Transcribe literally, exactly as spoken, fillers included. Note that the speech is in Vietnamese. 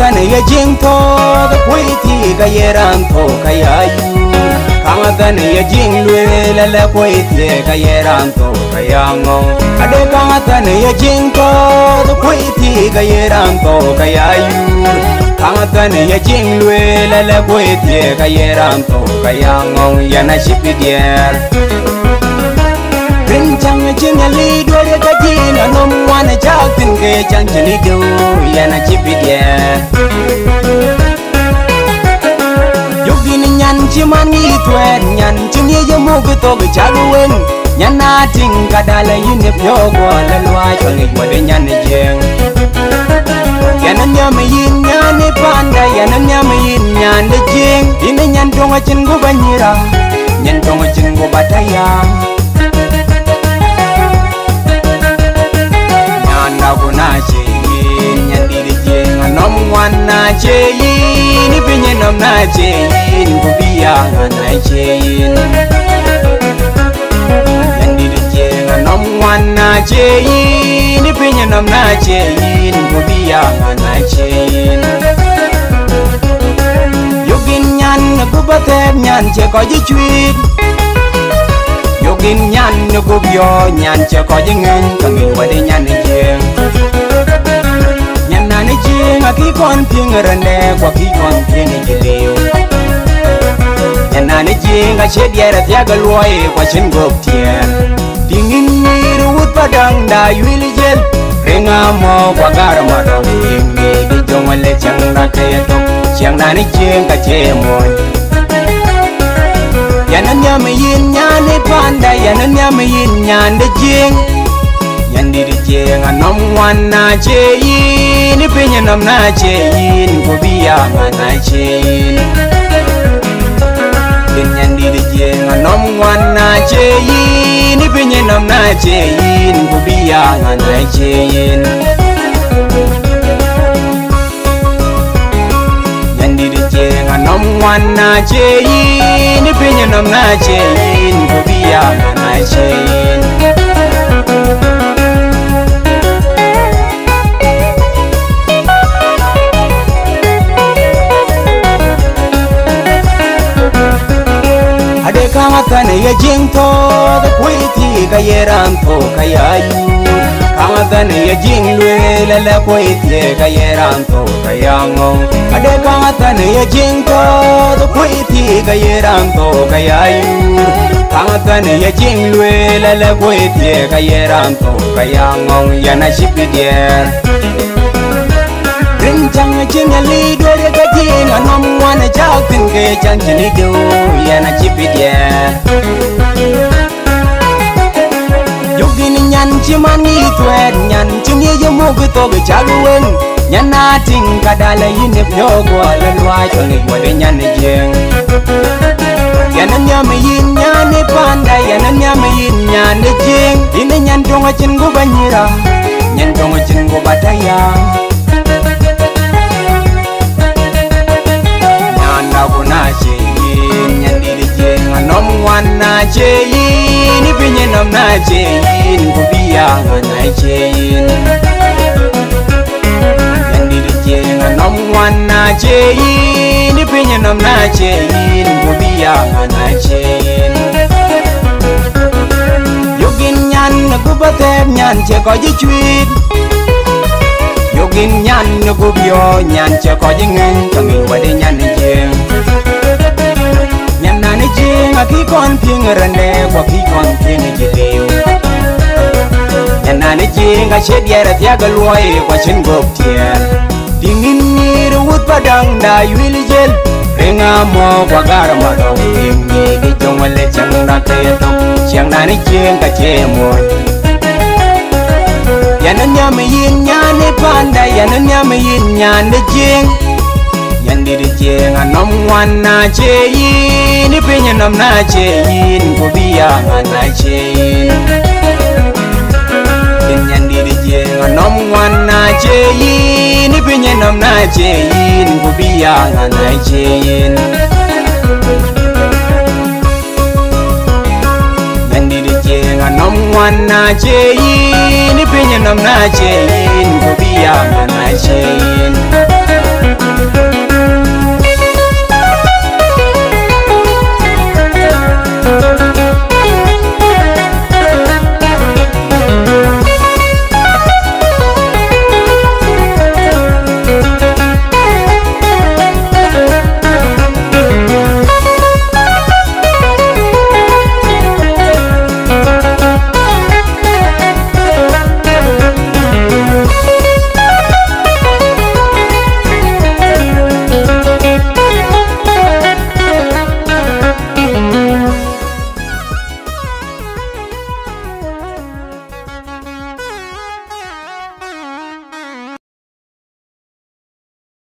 Kangatan ya Jieng to the poeti kayeran to kayayu. Kangatan ya Jieng lue la la poeti kayeran to kayango. Ade kangatan ya Jieng to the poeti kayeran to kayayu. Kangatan ya Jieng lue la la poeti kayeran to kayango yana shipidier. Rencang jengali dua kajina nom wana jatin ke janjani do yana cipidia. Yogin nyan cimani tuen nyan cini jamu keto kecaluan nyan nating kadala yunip yogo lalua chongi wade nyan jeng. Yana nyamayin nyane panda yana nyamayin nyan jeng. Ini nyan tonga cenggu banyira nyan tonga cenggu batayang. Nyandit Jieng nom wana cheyin ipinye nom na cheyin kubiya na cheyin. Nyandit Jieng nom wana cheyin ipinye nom na cheyin kubiya na cheyin. Yogin nyan kubatem nyan che ko ji chwit. Yogin nyan kubyo nyan che ko ji ngen kangin wade nyan Jieng. Nyan Jieng aki kon ping rende kwa ki kon ping jiliu. Nyan Jieng a chediera tiaga luoy kwa chin gop tien. Dingin ni ruut padang da yuil jel. Renga mo kwa gara madong ingi di jongole chang da kaya tok. Chiang Nyan Jieng ka chemoy. Yanan nyamayin nyane panda yanan nyamayin nyande Jieng. Nyandit Jieng nom wana cheyin ipinye nom na cheyin kubiya na cheyin. Nyandit Jieng nom wana cheyin ipinye nom na cheyin kubiya na cheyin. Nyandit Jieng nom wana cheyin ipinye nom na cheyin kubiya na cheyin. Ade kangatan ya Jieng to the poeti kayeran to kayayu. Kangatan ya Jieng lue la la poeti kayeran to kayango. Ade kangatan ya Jieng to the poeti kayeran to kayayu. Kangatan ya Jieng lue la la poeti kayeran to kayango yana shipidier. Rencang jengali dua kajina nom wana jatin ke janjani do yana cipidia. Yogin nyan cimani tuen nyan cini jamu keto kecaluan nyan nating kadala yunip yogo lalua chongi wade nyan Jieng. Yana nyamayin nyane panda yana nyamayin nyan Jieng. Ini nyan tonga cenggu banyira nyan tonga cenggu batayang. Nyandit Jieng nom wana cheyin ipinye nom na cheyin kubiya na cheyin. Nyandit Jieng nom wana cheyin ipinye nom na cheyin kubiya na cheyin. Yogin nyan kubatem nyan che ko ji chwit. Yogin nyan kubyo nyan che ko ji ngen kangin wade nyan Jieng. Nyan Jieng aki kon ping rende kwa ki kon ping jiliu. Nyan Jieng a chediera tiaga luoy kwa chin gop tien. Dingin ni ruut padang da yuil jel. Renga mo kwa gara madong ingi di jongole chang da kaya tok. Chiang Nyan Jieng ka chemoy. Yanan nyamayin nyane panda yanan nyamayin nyande Jieng. Nyandit Jieng nom wana cheyin ipinye nom na cheyin kubiya na cheyin. Nyandit Jieng nom wana cheyin ipinye nom na cheyin kubiya na cheyin. Nyandit Jieng nom wana cheyin ipinye nom na cheyin kubiya na cheyin.